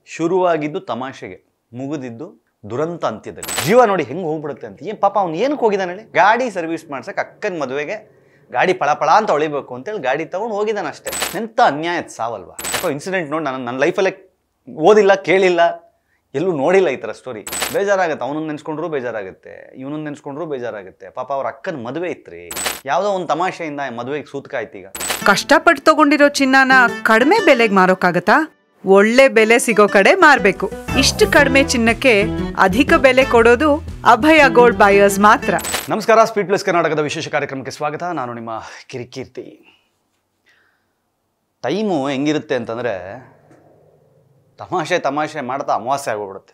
ಶುರುವಾಗಿದ್ದು ತಮಾಷೆಗೆ, ಮುಗಿದಿದ್ದು ದುರಂತ ಅಂತ್ಯದಲ್ಲಿ. ಜೀವ ನೋಡಿ ಹೆಂಗೆ ಹೋಗ್ಬಿಡುತ್ತೆ ಅಂತ. ಏನು ಪಾಪ ಅವ್ನು ಏನಕ್ಕೆ ಹೋಗಿದ್ದಾನೆ ಹೇಳಿ? ಗಾಡಿ ಸರ್ವಿಸ್ ಮಾಡ್ಸಕ್ಕೆ ಅಕ್ಕನ ಮದುವೆಗೆ ಗಾಡಿ ಪಳ ಅಂತ ಹೊಳಿಬೇಕು ಅಂತೇಳಿ ಗಾಡಿ ತೊಗೊಂಡು ಹೋಗಿದ್ದಾನೆ ಅಷ್ಟೇ. ಎಂಥ ಅನ್ಯಾಯದ ಸಾವಲ್ವಾ. ಯಾಕೋ ಇನ್ಸಿಡೆಂಟ್ ನೋಡಿ ನನ್ನ ಲೈಫಲ್ಲೇ ಓದಿಲ್ಲ, ಕೇಳಿಲ್ಲ, ಎಲ್ಲೂ ನೋಡಿಲ್ಲ ಈ ಥರ ಸ್ಟೋರಿ. ಬೇಜಾರಾಗುತ್ತೆ. ಅವನನ್ನು ನೆನೆಸ್ಕೊಂಡ್ರೂ ಬೇಜಾರಾಗುತ್ತೆ, ಇವನನ್ನು ನೆನೆಸ್ಕೊಂಡ್ರೂ ಬೇಜಾರಾಗುತ್ತೆ. ಪಾಪ ಅವ್ರ ಅಕ್ಕನ ಮದುವೆ ಇತ್ತು, ಯಾವುದೋ ಒಂದು ತಮಾಷೆಯಿಂದ ಮದುವೆಗೆ ಸೂತ್ಕ ಆಯ್ತು. ಈಗ ಕಷ್ಟಪಟ್ಟು ತಗೊಂಡಿರೋ ಚಿನ್ನನ ಕಡಿಮೆ ಬೆಲೆಗೆ ಮಾರೋಕ್ಕಾಗತ್ತಾ? ಒಳ್ಳೆ ಬೆಲೆ ಸಿಗೋ ಕಡೆ ಮಾರಬೇಕು. ಇಷ್ಟು ಕಡಿಮೆ ಚಿನ್ನಕ್ಕೆ ಅಧಿಕ ಬೆಲೆ ಕೊಡೋದು ಅಭಯ ಗೋಲ್ಡ್ ಬಯರ್ಸ್ ಮಾತ್ರ. ನಮಸ್ಕಾರ, ಸ್ಪೀಡ್ ಪ್ಲಸ್ ಕರ್ನಾಟಕದ ವಿಶೇಷ ಕಾರ್ಯಕ್ರಮಕ್ಕೆ ಸ್ವಾಗತ. ನಾನು ನಿಮ್ಮ ಕಿರಿಕೀರ್ತಿ. ಟೈಮು ಹೆಂಗಿರುತ್ತೆ ಅಂತಂದರೆ, ತಮಾಷೆ ಮಾಡ್ತಾ ಅಮಾವಾಸ್ಯೆ ಆಗೋಗ್ಬಿಡುತ್ತೆ.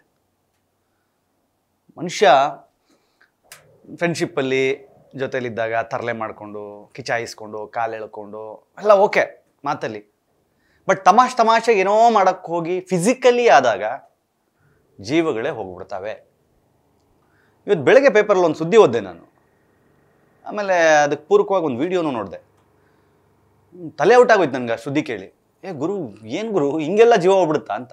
ಮನುಷ್ಯ ಫ್ರೆಂಡ್ಶಿಪ್ಪಲ್ಲಿ ಜೊತೆಲಿದ್ದಾಗ ತರಲೆ ಮಾಡಿಕೊಂಡು, ಕಿಚಾಯಿಸ್ಕೊಂಡು, ಕಾಲು ಎಳ್ಕೊಂಡು ಎಲ್ಲ ಓಕೆ ಮಾತಲ್ಲಿ. ಬಟ್ ತಮಾಷೆ ಏನೋ ಮಾಡೋಕ್ಕೆ ಹೋಗಿ ಫಿಸಿಕಲಿ ಆದಾಗ ಜೀವಗಳೇ ಹೋಗ್ಬಿಡ್ತವೆ. ಇವತ್ತು ಬೆಳಗ್ಗೆ ಪೇಪರಲ್ಲಿ ಒಂದು ಸುದ್ದಿ ಓದಿದೆ ನಾನು. ಆಮೇಲೆ ಅದಕ್ಕೆ ಪೂರಕವಾಗಿ ಒಂದು ವಿಡಿಯೋನು ನೋಡಿದೆ. ತಲೆ ಔಟ್ ಆಗೋಯ್ತು ನನಗೆ ಆ ಸುದ್ದಿ ಕೇಳಿ. ಏನು ಗುರು ಹಿಂಗೆಲ್ಲ ಜೀವ ಹೋಗ್ಬಿಡುತ್ತಾ ಅಂತ.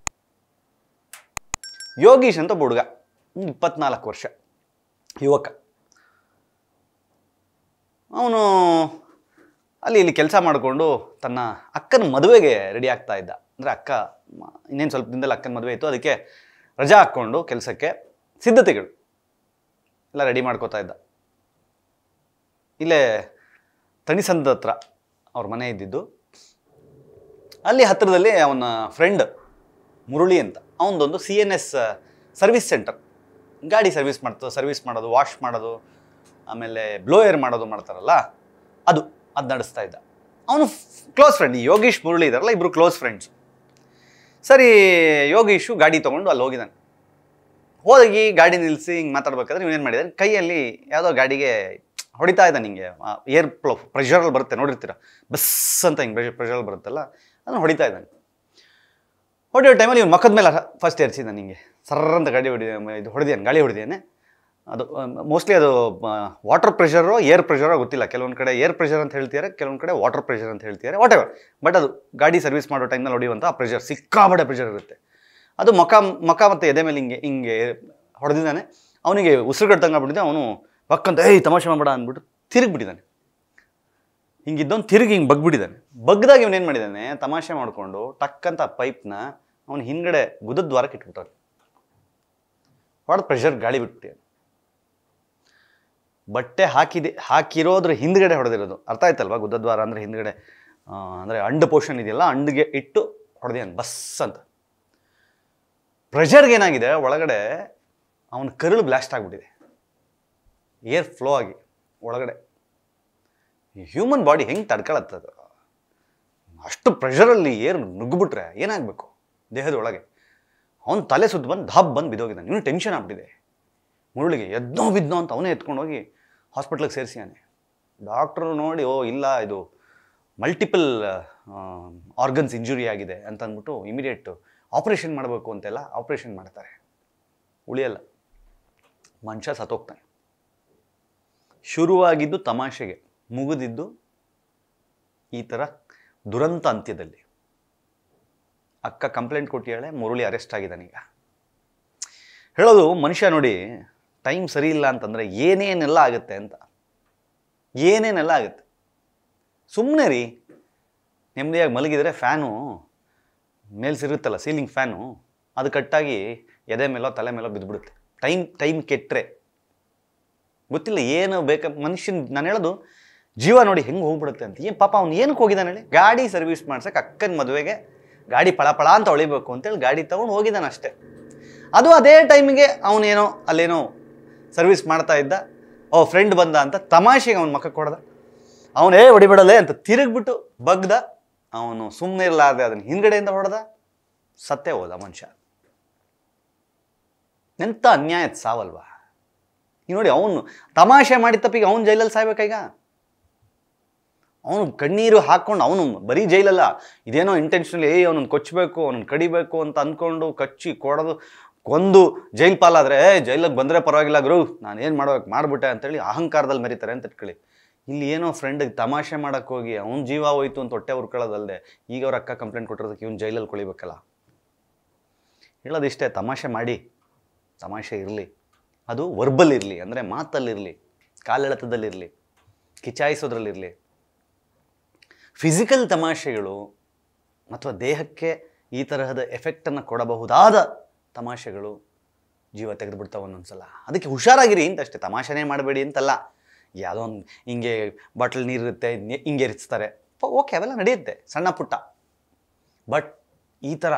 ಯೋಗೀಶ್ ಅಂತ ಹುಡುಗ, 24 ವರ್ಷ ಯುವಕ. ಅವನು ಅಲ್ಲಿ ಇಲ್ಲಿ ಕೆಲಸ ಮಾಡಿಕೊಂಡು ತನ್ನ ಅಕ್ಕನ ಮದುವೆಗೆ ರೆಡಿ ಆಗ್ತಾ ಇದ್ದ. ಅಂದರೆ ಅಕ್ಕ ಇನ್ನೇನು ಸ್ವಲ್ಪ ದಿನದಲ್ಲಿ ಅಕ್ಕನ ಮದುವೆ ಇತ್ತು, ಅದಕ್ಕೆ ರಜಾ ಹಾಕ್ಕೊಂಡು ಕೆಲಸಕ್ಕೆ ಸಿದ್ಧತೆಗಳು ಎಲ್ಲ ರೆಡಿ ಮಾಡ್ಕೋತಾ ಇದ್ದ. ಇಲ್ಲೇ ತಣಿಸಂದ ಹತ್ರ ಅವ್ರ ಮನೆ ಇದ್ದಿದ್ದು. ಅಲ್ಲಿ ಹತ್ತಿರದಲ್ಲಿ ಅವನ ಫ್ರೆಂಡ್ ಮುರಳಿ ಅಂತ, ಅವನದೊಂದು CNS ಸರ್ವಿಸ್ ಸೆಂಟರ್, ಗಾಡಿ ಸರ್ವಿಸ್ ಮಾಡೋದು, ವಾಶ್ ಮಾಡೋದು, ಆಮೇಲೆ ಬ್ಲೋಯರ್ ಮಾಡೋದು ಮಾಡ್ತಾರಲ್ಲ, ಅದು ನಡೆಸ್ತಾ ಇದ್ದ. ಅವನು ಕ್ಲೋಸ್ ಫ್ರೆಂಡ್. ಈ ಯೋಗೀಶ್ ಮುರಳಿ ಇದಾರಲ್ಲ, ಇಬ್ಬರು ಕ್ಲೋಸ್ ಫ್ರೆಂಡ್ಸ್. ಸರಿ, ಯೋಗೀಶು ಗಾಡಿ ತೊಗೊಂಡು ಅಲ್ಲಿ ಹೋಗಿದ್ದಾನೆ. ಹೋಗಿ ಗಾಡಿ ನಿಲ್ಲಿಸಿ ಹಿಂಗೆ ಮಾತಾಡ್ಬೇಕಾದ್ರೆ ಇವನೇನು ಮಾಡಿದ್ದಾನೆ, ಕೈಯಲ್ಲಿ ಯಾವುದೋ ಗಾಡಿಗೆ ಹೊಡಿತಾ ಇದ್ದಾನೆ. ಹಿಂಗೆ ಏರ್ ಪ್ರೆಷರಲ್ಲಿ ಬರುತ್ತೆ ನೋಡಿರ್ತೀರ, ಬಸ್ ಅಂತ ಹಿಂಗೆ ಪ್ರೆಷರಲ್ಲಿ ಬರುತ್ತಲ್ಲ, ಅದನ್ನು ಹೊಡಿತಾ ಇದ್ದಾನೆ. ಹೊಡೆಯೋ ಟೈಮಲ್ಲಿ ಇವ್ನು ಮಕ್ಕದ ಮೇಲೆ ಫಸ್ಟ್ ಏರ್ಸಿದ್ದಾನೆ. ಹಿಂಗೆ ಸರ್ರಂತ ಗಾಡಿ ಗಾಳಿ ಹೊಡೆದಿದ್ದಾನೆ. ಅದು ಮೋಸ್ಟ್ಲಿ ಅದು ವಾಟರ್ ಪ್ರೆಷರೋ ಏರ್ ಪ್ರೆಷರೋ ಗೊತ್ತಿಲ್ಲ. ಕೆಲವೊಂದು ಕಡೆ ಏರ್ ಪ್ರೆಷರ್ ಅಂತ ಹೇಳ್ತಿದ್ದಾರೆ, ಕೆಲವೊಂದು ಕಡೆ ವಾಟರ್ ಪ್ರೆಷರ್ ಅಂತ ಹೇಳ್ತಿದ್ದಾರೆ, ವಾಟ್ ಎವರ್. ಬಟ್ ಅದು ಗಾಡಿ ಸರ್ವಿಸ್ ಮಾಡೋ ಟೈಮ್ನಲ್ಲಿ ಹೊಡೆಯುವಂಥ ಆ ಪ್ರೆಷರ್, ಸಿಕ್ಕಾಬಡೆ ಪ್ರೆಷರ್ ಇರುತ್ತೆ. ಅದು ಮಕ ಮತ್ತು ಎದೆ ಮೇಲೆ ಹಿಂಗೆ ಹೊಡೆದಿದ್ದಾನೆ. ಅವನಿಗೆ ಉಸಿರುಗಟ್ಟಂಗೆ ಆಗ್ಬಿಟ್ಟಿದೆ. ಅವನು ಪಕ್ಕಂತ ತಮಾಷೆ ಮಾಡಬೇಡ ಅಂದ್ಬಿಟ್ಟು ತಿರುಗಿಬಿಟ್ಟಿದ್ದಾನೆ. ಹಿಂಗಿದ್ದವನು ಹಿಂಗೆ ಬಗ್ಬಿಟ್ಟಿದ್ದಾನೆ. ಬಗ್ದಾಗ ಇವನೇನು ಮಾಡಿದ್ದಾನೆ, ತಮಾಷೆ ಮಾಡಿಕೊಂಡು ಟಕ್ಕಂತ ಪೈಪ್ನ ಅವನು ಹಿಂದ್ಗಡೆ ಗುದದ್ವಾರಕ್ಕೆ ಇಟ್ಬಿಟ್ಟಾನೆ. ಹೊಡೆದ ಪ್ರೆಷರ್ ಗಾಳಿ ಬಿಟ್ಬಿಟ್ಟಿದ್ದಾನೆ. ಬಟ್ಟೆ ಹಾಕಿರೋದ್ರ ಹಿಂದ್ಗಡೆ ಹೊಡೆದಿರೋದು. ಅರ್ಥ ಆಯ್ತಲ್ವಾ? ಗುದದ್ವಾರ ಅಂದರೆ ಹಿಂದ್ಗಡೆ, ಅಂದರೆ ಅಂಡ್ ಪೋರ್ಷನ್ ಇದೆಯಲ್ಲ, ಅಂಡ್ಗೆ ಇಟ್ಟು ಹೊಡೆದಿದ್ದಾನೆ ಬಸ್ ಅಂತ. ಪ್ರೆಷರ್ಗೆ ಏನಾಗಿದೆ, ಒಳಗಡೆ ಅವನ ಕರುಳು ಬ್ಲಾಸ್ಟ್ ಆಗಿಬಿಟ್ಟಿದೆ, ಏರ್ ಫ್ಲೋ ಆಗಿ ಒಳಗಡೆ. ಹ್ಯೂಮನ್ ಬಾಡಿ ಹೆಂಗೆ ತಡ್ಕೊಳತ್ತದ? ಅಷ್ಟು ಪ್ರೆಷರಲ್ಲಿ ಏರ್ ನುಗ್ಗಿಬಿಟ್ರೆ ಏನಾಗಬೇಕು ದೇಹದ ಒಳಗೆ? ಅವನು ತಲೆ ಸುತ್ತ ಬಂದು ಬಿದ್ದೋಗಿದ್ದಾನೆ. ಇನ್ನೂ ಟೆನ್ಷನ್ ಆಗ್ಬಿಟ್ಟಿದೆ ಮುರುಳಿಗೆ. ಬಿದ್ನೋ ಅಂತ ಅವನೇ ಎತ್ಕೊಂಡೋಗಿ ಹಾಸ್ಪಿಟ್ಲಿಗೆ ಸೇರಿಸಿಯಾನೆ. ಡಾಕ್ಟ್ರು ನೋಡಿ, ಇಲ್ಲ ಇದು ಮಲ್ಟಿಪಲ್ ಆರ್ಗನ್ಸ್ ಇಂಜುರಿ ಆಗಿದೆ ಅಂತ ಅಂದ್ಬಿಟ್ಟು ಇಮಿಡಿಯೇಟ್ ಆಪ್ರೇಷನ್ ಮಾಡಬೇಕು ಅಂತೆಲ್ಲ ಆಪ್ರೇಷನ್ ಮಾಡ್ತಾರೆ. ಉಳಿಯಲ್ಲ, ಮನುಷ್ಯ ಸತ್ತೋಗ್ತಾನೆ. ಶುರುವಾಗಿದ್ದು ತಮಾಷೆಗೆ, ಮುಗಿದಿದ್ದು ಈ ಥರ ದುರಂತ ಅಂತ್ಯದಲ್ಲಿ. ಅಕ್ಕ ಕಂಪ್ಲೇಂಟ್ ಕೊಟ್ಟಿಯಾಳೆ, ಮುರುಳಿ ಅರೆಸ್ಟ್ ಆಗಿದ್ದಾನೀಗ. ಹೇಳೋದು ಮನುಷ್ಯ ನೋಡಿ, ಟೈಮ್ ಸರಿ ಇಲ್ಲ ಅಂತಂದರೆ ಏನೇನೆಲ್ಲ ಆಗುತ್ತೆ ಅಂತ. ಏನೇನೆಲ್ಲ ಆಗುತ್ತೆ. ಸುಮ್ಮನೆ ರೀ, ನೆಮ್ಮದಿಯಾಗಿ ಮಲಗಿದರೆ ಫ್ಯಾನು ಮೇಲ್ಸಿರುತ್ತಲ್ಲ, ಸೀಲಿಂಗ್ ಫ್ಯಾನು, ಅದು ಕಟ್ಟಾಗಿ ಎದೆ ಮೇಲೋ ತಲೆ ಮೇಲೋ ಬಿದ್ದುಬಿಡುತ್ತೆ. ಟೈಮ್ ಕೆಟ್ಟರೆ ಗೊತ್ತಿಲ್ಲ ಏನು ಮನುಷ್ಯನ. ನಾನು ಹೇಳೋದು, ಜೀವ ನೋಡಿ ಹೆಂಗೆ ಹೋಗ್ಬಿಡುತ್ತೆ ಅಂತ. ಪಾಪ ಅವ್ನು ಏನಕ್ಕೆ ಹೋಗಿದ್ದಾನೆ ಹೇಳಿ? ಗಾಡಿ ಸರ್ವಿಸ್ ಮಾಡ್ಸಕ್ಕೆ ಅಕ್ಕನ ಮದುವೆಗೆ ಗಾಡಿ ಪಳ ಅಂತ ಹೊಳಿಬೇಕು ಅಂತೇಳಿ ಗಾಡಿ ತೊಗೊಂಡು ಹೋಗಿದ್ದಾನೆ ಅಷ್ಟೇ. ಅದು ಅದೇ ಟೈಮಿಗೆ ಅವನೇನೋ ಅಲ್ಲೇನೋ ಸರ್ವಿಸ್ ಮಾಡ್ತಾ ಇದ್ದ. ಫ್ರೆಂಡ್ ಬಂದ ಅಂತ ತಮಾಷೆಗೆ ಅವನ ಮಕ್ಕಕ್ಕೆ ಹೊಡೆದ. ಅವನೇ ಹೊಡಿಬಿಡಲೇ ಅಂತ ತಿರುಗಿಬಿಟ್ಟು ಬಗ್ದ. ಅವನು ಸುಮ್ಮನೆ ಇರಲಾರ್ದೆ ಅದನ್ನು ಹಿಂದ್ಗಡೆಯಿಂದ ಹೊಡೆದ, ಸತ್ತೇ ಹೋದ ಮನುಷ್ಯ. ಎಂಥ ಅನ್ಯಾಯದ ಸಾವಲ್ವಾ. ಈಗ ನೋಡಿ, ಅವನು ತಮಾಷೆ ಮಾಡಿದ ತಪ್ಪಿಗೆ ಅವನು ಜೈಲಲ್ಲಿ ಸಾಯ್ಬೇಕಾಗ. ಅವನು ಕಣ್ಣೀರು ಹಾಕ್ಕೊಂಡು, ಅವನು ಬರೀ ಜೈಲಲ್ಲ, ಇದೇನೋ ಇಂಟೆನ್ಷನಲಿ ಅವನನ್ನು ಕೊಚ್ಚಬೇಕು, ಅವನನ್ನು ಕಡಿಬೇಕು ಅಂತ ಅಂದ್ಕೊಂಡು ಕಚ್ಚಿ ಕೊಂದು ಜೈಲ್ ಪಾಲಾದರೆ, ಜೈಲಿಗೆ ಬಂದರೆ ಪರವಾಗಿಲ್ಲ ಗುರು, ನಾನೇನು ಮಾಡಿಬಿಟ್ಟೆ ಅಂತೇಳಿ ಅಹಂಕಾರದಲ್ಲಿ ಮೆರೀತಾರೆ ಅಂತ ಇಟ್ಕೊಳ್ಳಿ. ಇಲ್ಲಿ ಏನೋ ಫ್ರೆಂಡಿಗೆ ತಮಾಷೆ ಮಾಡೋಕ್ಕೆ ಹೋಗಿ ಅವ್ನ ಜೀವ ಹೋಯ್ತು ಅಂತ ಹೊಟ್ಟೆ ಹುರ್ಕೊಳ್ಳೋದಲ್ಲದೆ ಈಗ ಅವ್ರ ಅಕ್ಕ ಕಂಪ್ಲೇಂಟ್ ಕೊಟ್ಟಿರೋದಕ್ಕೆ ಇವ್ನು ಜೈಲಲ್ಲಿ ಕೊಳಿಬೇಕಲ್ಲ. ಹೇಳೋದಿಷ್ಟೇ, ತಮಾಷೆ ಮಾಡಿ, ತಮಾಷೆ ಇರಲಿ, ಅದು ವರ್ಬಲ್ ಇರಲಿ, ಅಂದರೆ ಮಾತಲ್ಲಿರಲಿ, ಕಾಲೆಳೆತದಲ್ಲಿರಲಿ, ಕಿಚಾಯಿಸೋದ್ರಲ್ಲಿರಲಿ. ಫಿಸಿಕಲ್ ತಮಾಷೆಗಳು ಅಥವಾ ದೇಹಕ್ಕೆ ಈ ತರಹದ ಎಫೆಕ್ಟನ್ನು ಕೊಡಬಹುದಾದ ತಮಾಷೆಗಳು ಜೀವ ತೆಗೆದುಬಿಡ್ತಾವೆ ಒಂದೊಂದ್ಸಲ. ಅದಕ್ಕೆ ಹುಷಾರಾಗಿರಿ ಅಂತಷ್ಟೇ, ತಮಾಷೆನೇ ಮಾಡಬೇಡಿ ಅಂತಲ್ಲ. ಯಾವುದೋ ಒಂದು ಹಿಂಗೆ ಬಾಟ್ಲ್ ನೀರಿರುತ್ತೆ, ಹಿಂಗೆ ಎರಿಸ್ತಾರೆ, ಓಕೆ, ಅವೆಲ್ಲ ನಡೆಯುತ್ತೆ ಸಣ್ಣ ಪುಟ್ಟ. ಬಟ್ ಈ ಥರ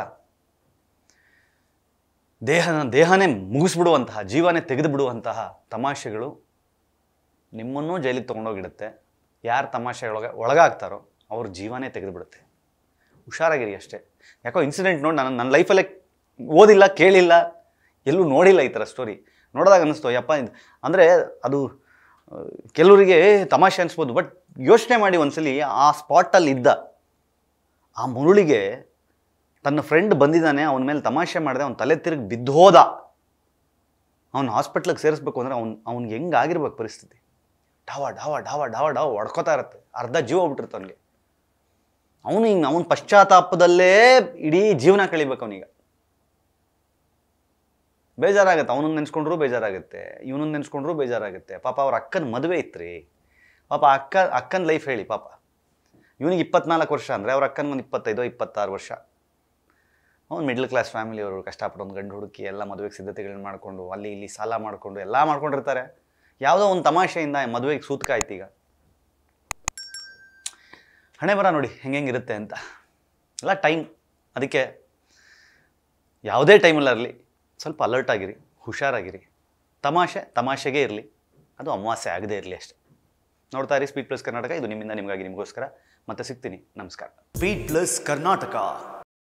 ದೇಹನೇ ಮುಗಿಸ್ಬಿಡುವಂತಹ, ಜೀವನೇ ತೆಗೆದು ಬಿಡುವಂತಹ ತಮಾಷೆಗಳು ನಿಮ್ಮನ್ನೂ ಜೈಲಿಗೆ ತೊಗೊಂಡೋಗಿಡುತ್ತೆ. ಯಾರು ತಮಾಷೆ ಒಳಗಾಗ್ತಾರೋ ಅವ್ರ ಜೀವನೇ ತೆಗೆದುಬಿಡುತ್ತೆ. ಹುಷಾರಾಗಿರಿ ಅಷ್ಟೇ. ಯಾಕೋ ಇನ್ಸಿಡೆಂಟ್ ನೋಡಿ ನನ್ನ ಲೈಫಲ್ಲೇ ಓದಿಲ್ಲ, ಕೇಳಿಲ್ಲ, ಎಲ್ಲೂ ನೋಡಿಲ್ಲ ಈ ಥರ ಸ್ಟೋರಿ. ನೋಡಿದಾಗ ಅನ್ನಿಸ್ತು ಯಪ್ಪ, ಅಂದರೆ ಅದು ಕೆಲವರಿಗೆ ತಮಾಷೆ ಅನಿಸ್ಬೋದು, ಬಟ್ ಯೋಚನೆ ಮಾಡಿ ಒಂದ್ಸಲಿ ಆ ಸ್ಪಾಟಲ್ಲಿ ಇದ್ದ ಆ ಮುರುಳಿಗೆ ತನ್ನ ಫ್ರೆಂಡ್ ಬಂದಿದ್ದಾನೆ, ಅವನ ಮೇಲೆ ತಮಾಷೆ ಮಾಡಿದೆ, ಅವ್ನು ತಲೆ ತಿರುಗಿ ಬಿದ್ದು ಹೋದ, ಅವ್ನು ಹಾಸ್ಪಿಟ್ಲಿಗೆ ಸೇರಿಸ್ಬೇಕು ಅಂದರೆ ಅವ್ನಿಗೆ ಹೆಂಗಾಗಿರ್ಬೇಕು ಪರಿಸ್ಥಿತಿ. ಡಾವ ಡಾವ ಡಾವ ಡಾವ ಡಾವ ಹೊಡ್ಕೋತಾ ಇರುತ್ತೆ, ಅರ್ಧ ಜೀವ ಹೋಗ್ಬಿಟ್ಟಿರುತ್ತೆ ಅವನಿಗೆ. ಅವನ ಪಶ್ಚಾತ್ತಾಪದಲ್ಲೇ ಇಡೀ ಜೀವನ ಕಳಿಬೇಕು ಅವನಿಗೆ. ಬೇಜಾರಾಗುತ್ತೆ, ಅವನನ್ನು ನೆನೆಸ್ಕೊಂಡ್ರೂ ಬೇಜಾರಾಗುತ್ತೆ, ಇವನನ್ನು ನೆನೆಸ್ಕೊಂಡ್ರೂ ಬೇಜಾರಾಗುತ್ತೆ. ಪಾಪ ಅವ್ರ ಅಕ್ಕನ ಮದುವೆ ಇತ್ತು. ಪಾಪ ಅಕ್ಕನ ಲೈಫ್ ಹೇಳಿ. ಪಾಪ ಇವನಿಗೆ 24 ವರ್ಷ ಅಂದರೆ ಅವ್ರ ಅಕ್ಕನಿಗೆ ಒಂದು 25-26 ವರ್ಷ. ಅವ್ನು ಮಿಡ್ಲ್ ಕ್ಲಾಸ್ ಫ್ಯಾಮಿಲಿಯವರು ಕಷ್ಟಪಟ್ಟು ಒಂದು ಗಂಡು ಹುಡುಕಿ ಎಲ್ಲ ಮದುವೆಗೆ ಸಿದ್ಧತೆಗಳನ್ನ ಮಾಡಿಕೊಂಡು ಅಲ್ಲಿ ಇಲ್ಲಿ ಸಾಲ ಮಾಡಿಕೊಂಡು ಎಲ್ಲ ಮಾಡ್ಕೊಂಡಿರ್ತಾರೆ. ಯಾವುದೋ ಒಂದು ತಮಾಷೆಯಿಂದ ಮದುವೆಗೆ ಸೂತಕ ಆಯ್ತು. ಈಗ ಹಣೆ ಬರ ನೋಡಿ ಹೆಂಗಿರುತ್ತೆ ಅಂತ. ಎಲ್ಲ ಟೈಮ್. ಅದಕ್ಕೆ ಯಾವುದೇ ಟೈಮಲ್ಲಿರಲಿ ಸ್ವಲ್ಪ ಅಲರ್ಟ್ ಆಗಿರಿ, ಹುಷಾರಾಗಿರಿ. ತಮಾಷೆಗೆ ಇರಲಿ, ಅದು ಅಮಾವಾಸ್ಯೆ ಆಗದೇ ಇರಲಿ ಅಷ್ಟೇ. ನೋಡ್ತಾ ಇರಿ ಸ್ಪೀಡ್ ಪ್ಲಸ್ ಕರ್ನಾಟಕ. ಇದು ನಿಮ್ಮಿಂದ ನಿಮಗಾಗಿ, ನಿಮಗೋಸ್ಕರ. ಮತ್ತೆ ಸಿಗ್ತೀನಿ. ನಮಸ್ಕಾರ. Speed plus Karnataka.